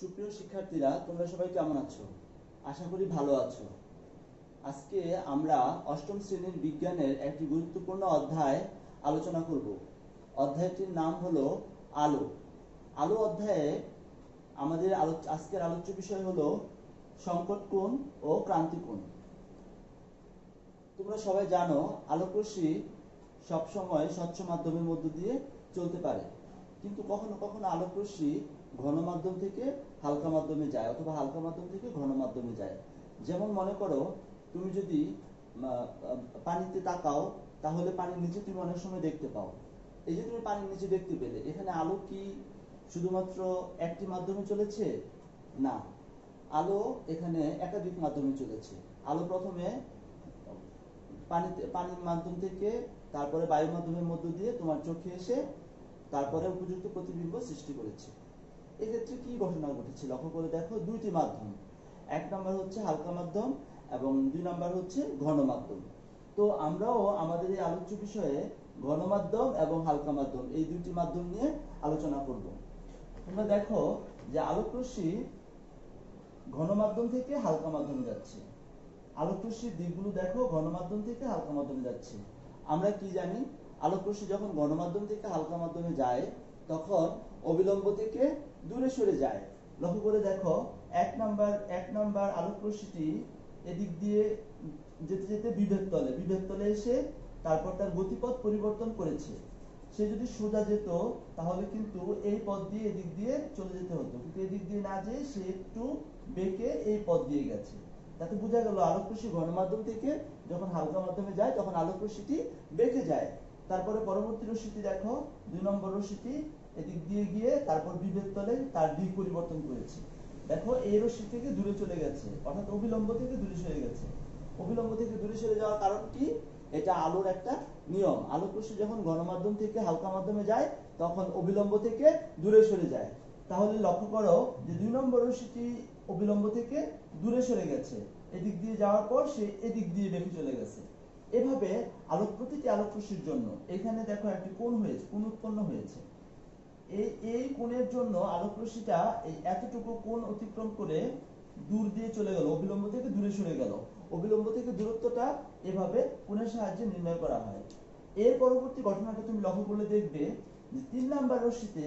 সুপ্রিয় শিক্ষার্থীরা, তোমরা সবাই কেমন আছো? আশা করি ভালো আছো। আজকে আমরা অষ্টম শ্রেণীর বিজ্ঞানের একটি গুরুত্বপূর্ণ অধ্যায় আলোচনা করব। অধ্যায়টির নাম হলো আলো। আলো অধ্যায়ে আমাদের আজকের আলোচ্য বিষয় হলো সংকট কোণ ও ক্রান্তি কোণ। তোমরা সবাই জানো, আলোকরশ্মি সবসময় স্বচ্ছ মাধ্যমের মধ্য দিয়ে চলতে পারে, কিন্তু কখনো কখনো আলোকরশ্মি ঘন মাধ্যম থেকে হালকা মাধ্যমে যায় অথবা হালকা মাধ্যম থেকে ঘন মাধ্যমে যায়। যেমন মনে করো, তুমি যদি পানিতে তাকাও, তাহলে পানির নিচে তুমি অনেক সময় দেখতে পাও। এই যে তুমি পানির নিচে দেখতে পেলে, এখানে আলো কি শুধুমাত্র একটি মাধ্যমে চলেছে? না, আলো এখানে একাধিক মাধ্যমে চলেছে। আলো প্রথমে পানির মাধ্যম থেকে, তারপরে বায়ুর মাধ্যমের মধ্য দিয়ে তোমার চোখে এসে তারপরে উপযুক্ত প্রতিবিম্ব সৃষ্টি করেছে। এক্ষেত্রে কি ঘটনা ঘটেছে লক্ষ্য করে দেখো, দুইটি মাধ্যম, এক নম্বর হচ্ছে হালকা মাধ্যম এবং দুই নম্বর হচ্ছে ঘন মাধ্যম। তো আমরাও আমাদের এই আলোচ্য বিষয়ে ঘন মাধ্যম এবং হালকা মাধ্যম এই দুইটি মাধ্যম নিয়ে আলোচনা করব। তোমরা দেখো যে আলোকরশ্মি ঘন মাধ্যম থেকে হালকা মাধ্যমে যাচ্ছে। আলোকরশ্মির দিকগুলো দেখো, ঘন মাধ্যম থেকে হালকা মাধ্যমে যাচ্ছে। আমরা কি জানি, আলোকরশ্মি যখন ঘন মাধ্যম থেকে হালকা মাধ্যমে যায় তখন অবিলম্ব থেকে দূরে সরে যায়। লক্ষ্য করে দেখো, এক নাম্বার আলোকরশ্মিটি এদিক দিয়ে যেতে যেতে বিভেদ তলে এসে তারপর তার গতিপথ পরিবর্তন করেছে। সে যদি সোজা যেত তাহলে কিন্তু এই পথ দিয়ে এদিক দিয়ে চলে যেতে হতো, কিন্তু এদিক দিয়ে না যেয়ে সে একটু বেঁকে এই পথ দিয়ে গেছে। তাতে বোঝা গেল আলোকরশ্মি ঘন মাধ্যম থেকে যখন হালকা মাধ্যমে যায় তখন আলোকরশ্মিটি বেঁকে যায়। তারপরে পরবর্তী রশ্মিটি দেখো, 2 নম্বর রশ্মিটি এদিক দিয়ে গিয়ে তারপর বিভেদ তলে তার দিক পরিবর্তন করেছে। দেখো, এই রশ্মি থেকে দূরে চলে গেছে, অর্থাৎ অবিলম্ব থেকে দূরে সরে গেছে। অবিলম্ব থেকে দূরে সরে যাওয়ার কারণ কি? এটা আলোর একটা নিয়ম। আলোকরশ্মি যখন ঘন মাধ্যম থেকে হালকা মাধ্যমে যায় তখন অবিলম্ব থেকে দূরে সরে যায়। তাহলে লক্ষ্য করো যে 2 নম্বর রশ্মিটি অবিলম্ব থেকে দূরে সরে গেছে, এদিক দিয়ে যাওয়ার পর সে এদিক দিয়ে বেঁকে চলে গেছে। এভাবে প্রতিটি আলোকরশ্মির জন্য এখানে দেখো একটি কোণ উৎপন্ন হয়েছে। এই কোণের জন্য আলোকরশ্মিটা এই এতটুকু কোণ অতিক্রম করে দূর দিয়ে চলে গেল, অবিলম্ব থেকে দূরে সরে গেল। অবিলম্ব থেকে দূরত্বটা এভাবে কোণের সাহায্যে নির্ণয় করা হয়। এর পরবর্তী ঘটনাটা তুমি লক্ষ্য করলে দেখবে যে 3 নাম্বার রশ্মিতে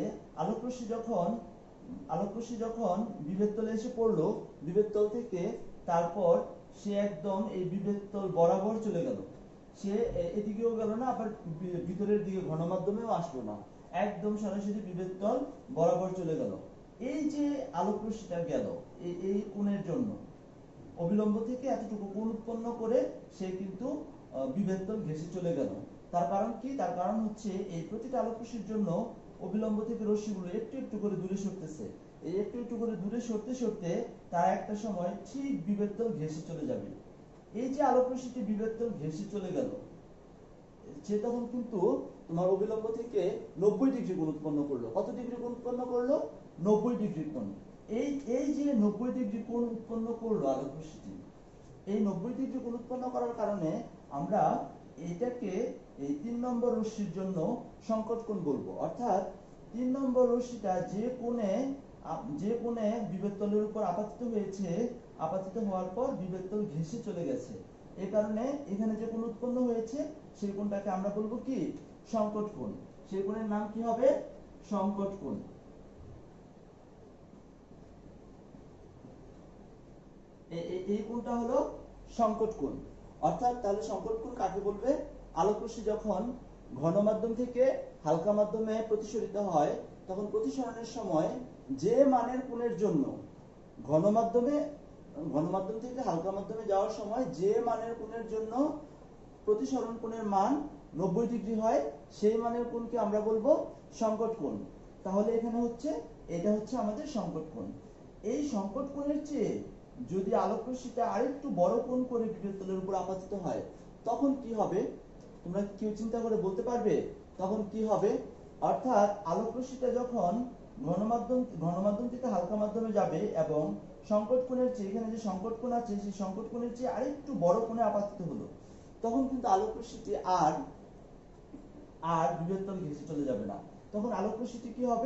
আলোকরশ্মি যখন বিভেদ তলে এসে পড়লো, বিভেদ তল থেকে তারপর সে একদম এই বিভেদ তল বরাবর চলে গেল। সে এদিকেও গেল না, আবার ভিতরের দিকে ঘন মাধ্যমেও আসলো না, একদম সরাসরি বিভেদ তল বরাবর চলে গেল। এই যে আলোকরশ্মিটা গেল এই কোণের জন্য অবিলম্ব থেকে এতটুকু কোণ উৎপন্ন করে সে কিন্তু বিভেদ তল ঘেঁষে চলে গেল। তার কারণ কি? তার কারণ হচ্ছে এই প্রতিটা আলোকরশ্মির জন্য অবিলম্ব থেকে রশ্মিগুলো একটু একটু করে দূরে সরতেছে। এই একটু একটু করে দূরে সরতে সরতে তার একটা সময় ঠিক বিভেদ তল ঘেঁষে চলে যাবে। এই যে আলোকরশ্মিটি বিভেদ তল ঘেঁষে চলে গেল, সে তখন কিন্তু তোমার অবিলম্ব থেকে 90 ডিগ্রি কোণ উৎপন্ন করলো। কত ডিগ্রি কোণ উৎপন্ন করলো? 90 ডিগ্রি কোণ। এই যে 90 ডিগ্রি কোণ উৎপন্ন করলো আলোকরশ্মিটি, এই 90 ডিগ্রি কোণ উৎপন্ন করার কারণে আমরা এটাকে এই 3 নম্বর রশ্মির জন্য সংকট কোণ বলবো। অর্থাৎ 3 নম্বর রশ্মিটা যে কোণে বিভেদ তলের উপর আপাতিত হয়েছে, আপাতিত হওয়ার পর বিভেদ তল ঘেঁষে চলে গেছে, এই কারণে এখানে যে কোণ উৎপন্ন হয়েছে সেই কোণটাকে আমরা বলবো কি? সংকট কোণ। সেই কোণের নাম কি হবে? সংকট কোণ। এই কোণটা হলো সংকট কোণ। অর্থাৎ তাহলে সংকট কোণ কাকে বলবে? আলোকরশ্মি যখন ঘন মাধ্যম থেকে হালকা মাধ্যমে প্রতিসরিত হয় তখন প্রতিসরণের সময় যে মানের কোণের জন্য ঘন মাধ্যম থেকে হালকা মাধ্যমে যাওয়ার সময় যে মানের কোণের জন্য প্রতিসরণ কোণের মান 90 ডিগ্রি হয়, সেই মানের কোণকে আমরা বলবো সংকট কোণ। তাহলে এটা হচ্ছে আমাদের সংকট কোণ। এই সংকট কোণের চেয়ে যদি আলোকরশ্মিটা আরেকটু বড় কোণ করে বিভেদ তলের উপর আপাতিত হয় তখন কি হবে? তোমরা কেউ চিন্তা করে বলতে পারবে তখন কি হবে? অর্থাৎ আলোকরশ্মিটা যখন ঘন মাধ্যম থেকে হালকা মাধ্যমে যাবে এবং সংকট কোণের চেয়ে, এখানে যে সংকট কোণ আছে সেই সংকট কোণের চেয়ে আরেকটু বড় কোণে আপাতিত হলো, তখন কিন্তু আলোকরশ্মিটি আর বিভেদ তল ঘেঁষে চলে যাবে না। তখন আলোকরশ্মিটি কি হবে?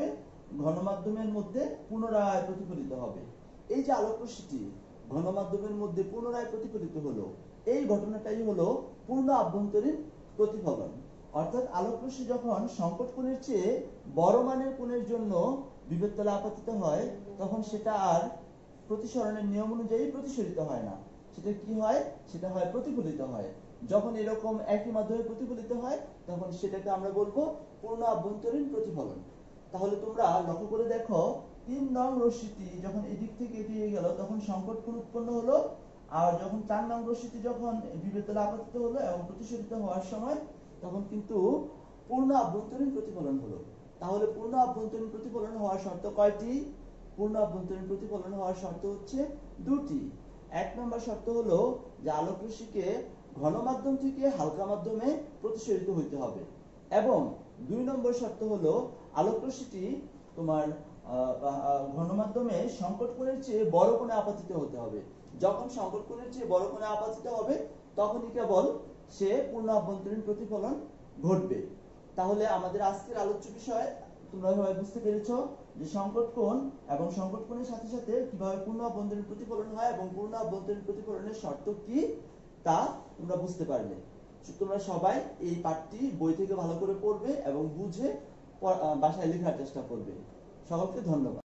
ঘনমাধ্যমের মধ্যে পুনরায় প্রতিফলিত হবে। এই যে আলোক রশ্মিটি ঘনমাধ্যমের মধ্যে পুনরায় প্রতিফলিত হলো, এই ঘটনাটাই হলো পূর্ণ আভ্যন্তরীণ প্রতিফলন। অর্থাৎ আলোক রশ্মি যখন সংকট কোণের চেয়ে বড় মানের কোণের জন্য বিভব তলে আপতিত হয়, তখন সেটা আর প্রতিসরণের নিয়ম অনুযায়ী প্রতিসরিত হয় না, সেটা কি হয়, সেটা হয় প্রতিফলিত হয়। যখন এরকম একই মাধ্যমে প্রতিফলিত হয়, তখন সেটাকে আমরা বলবো পূর্ণ আভ্যন্তরীণ প্রতিফলন। তাহলে তোমরা লক্ষ্য করে দেখো, 3 নং রশ্মিটি যখন এদিক থেকে এদিকে গেল তখন সংকট কোণ উৎপন্ন হলো, আর যখন 4 নং রশ্মিটি যখন বিভব তলে আপতিত হলো এবং প্রতিসরিত হওয়ার সময় তখন কিন্তু পূর্ণ আভ্যন্তরীণ প্রতিফলন হলো। তাহলে পূর্ণ আভ্যন্তরীণ প্রতিফলন হওয়ার শর্ত কয়টি? পূর্ণ আভ্যন্তরীণ প্রতিফলন হওয়ার শর্ত হচ্ছে দুটি। 1 নম্বর শর্ত হলো যে আলোক রশ্মিকে ঘন মাধ্যম থেকে হালকা মাধ্যমে প্রতিসরিত হইতে হবে, এবং 2 নম্বর শর্ত হলো আলোক রশ্মিটি তোমার ঘন মাধ্যমে সংকট কোণের চেয়ে বড় কোণে আপতিত হতে হবে। যখন সংকট কোণের চেয়ে বড় কোণে আপতিত হবে তখনই কেবল সে পূর্ণ আভ্যন্তরীণ প্রতিফলন ঘটবে। তাহলে আমাদের আজকের আলোচ্য বিষয় তোমরা সবাই বুঝতে পেরেছো যে সংকট কোণ এবং সংকট কোণের সাথে সাথে কিভাবে পূর্ণ আভ্যন্তরীণ প্রতিফলন হয় এবং পূর্ণ আভ্যন্তরীণ প্রতিফলনের শর্ত কি তা তোমরা বুঝতে পারলে। তোমরা সবাই এই পাঠটি বই থেকে ভালো করে পড়বে এবং বুঝে বাসায় লেখার চেষ্টা করবে। সকলকে ধন্যবাদ।